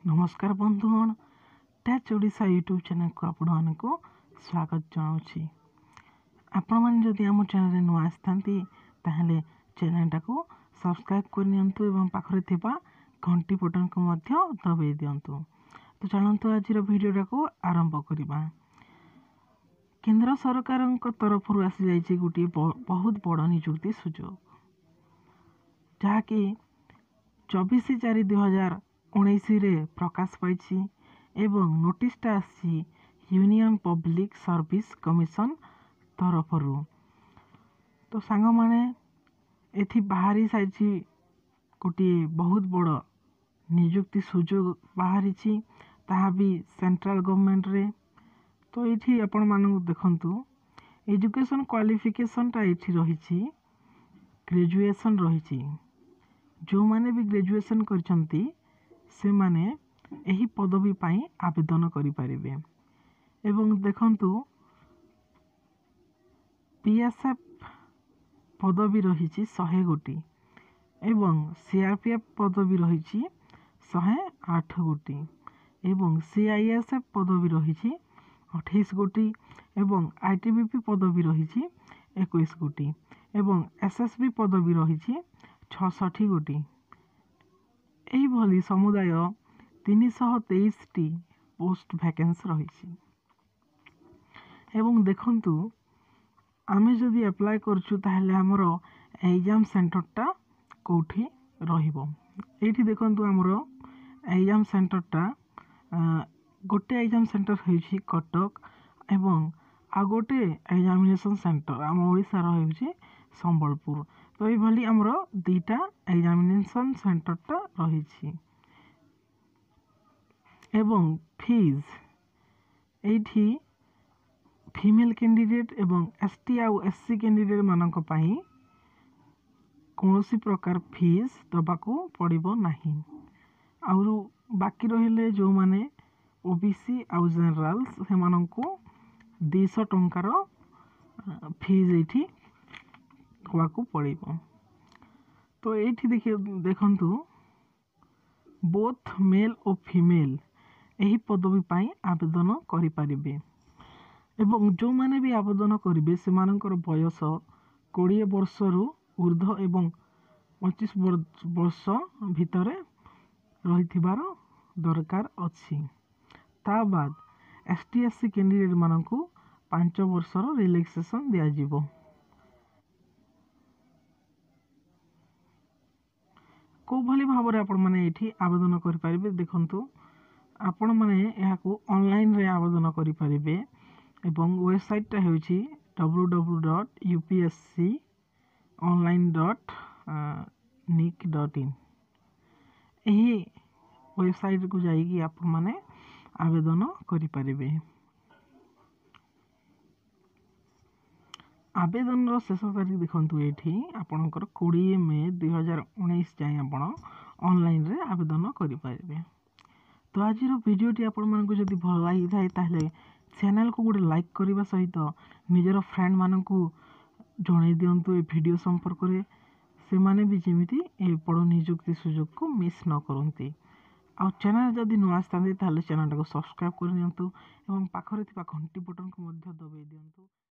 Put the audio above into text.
नमस्कार बंधुगण touch Odisha YouTube channel को आपण को स्वागत जनाऊँगी। आपण मैंने जदि आम चैनल नुआ आसती ताहले चैनल टाको सब्सक्राइब करनियंतु एवं पाखरे थिबा घंटी बटन को मध्य दबाई दियंतु। तो चलंतु आज वीडियोटा को आरंभ करबा। केंद्र सरकार तरफ आसी जाइए गोटे बहुत बड़ निजुक्ति सुजोग जहाँकि 24/4/2019 प्रकाश पाई एवं नोटिसटा आसी यूनियन पब्लिक सर्विस कमिशन तरफ। तो सांग माने एथि बाहरी साइछि गोटे बहुत बड़ निजुक्ति सुजोग बाहरी ताहा भी सेंट्रल गवर्नमेंट रे। तो ये आपण मानू देखंतु एजुकेशन क्वालिफिकेशन टा ये रही ग्रेजुएशन रही। जो माने भी ग्रेजुएशन करछंती से माने एही पदवी पाई आवेदन करि परिबे। एवं देखंतु पीएसएफ पदवी रही 100 गोटी एवं सीआरपीएफ पदवी रही 108 गोटी एवं सीआईएसएफ पदवी रही 28 गोटी एवं आईटीबीपी पदवी रही 21 गोटी एवं एसएसबी पदवी रही 66 गोटी। यही भली समुदाय 323 टी पोस्ट वैकेंस रही। एवं देखंतु आमे जदि अप्लाई करछु ताहले हमरो एग्जाम सेंटरटा कोठी रहिबो। एठी देखंतु हमरो एग्जाम सेंटरटा गोटे एग्जाम सेंटर होइछि कटक एवं आ गोटे एग्जामिनेशन सेंटर आम ओडिसा रही संबलपुर। तो ये भली हमरो दीटा एग्जामिनेशन सेंटरटा रही। एवं फीस एठी फीमेल कैंडिडेट एवं एसटी आउ एससी कैंडिडेट मानक पई कोनोसी प्रकार फीस दबाको पड़िबो नाही। आउरु बाकी रहिले जो माने ओबीसी आउ जनरल्स से माननको 200 टंकार फीस एठी दबाको पड़िबो। तो एठी देखंतु बोथ मेल और फीमेल यही पदवी पाई आवेदन करि परिबे। एवं जो माने भी आवेदन करिवे से मानकर बयस 20 वर्ष रु ऊर्ध्व एवं 25 वर्ष भितर रहिथिबार दरकार अछि। ता बाद एसटी एससी कैंडिडेट मानकु 5 वर्षर रिलैक्सेशन दिया जिवो। को भली भाव आपण माने एठी आवेदन करि परिबे। देखंतु आपण माने एहाकु ऑनलाइन रे आवेदन करि परिबे एवं वेबसाइट टा हेउछि www.upsconline.nic.in। एही वेबसाइट को जाइकी आपण माने आवेदन करि परिबे। आवेदन रो शेष तारीख देखंतु एठी आपणकर 20 मई 2019 जाय आपण ऑनलाइन रे आवेदन करि परिबे। तो आज वीडियोटी आपण मानकु जदि भल लागि थाए ताहले चैनल को गोटे लाइक करबा सहित निजर फ्रेंड मानकु जणाई दियंतु ए वीडियो संपर्क रे से माने भी जेमिति ए बड़ निजुक्ति सुजोग को मिस न करंती। आ चैनल जदि नुआ आसतांती ताहले चैनल को सब्सक्राइब कर नियंतु एवं पाखरे थिबा घंटी बटन को मध्य दबाई दियंतु।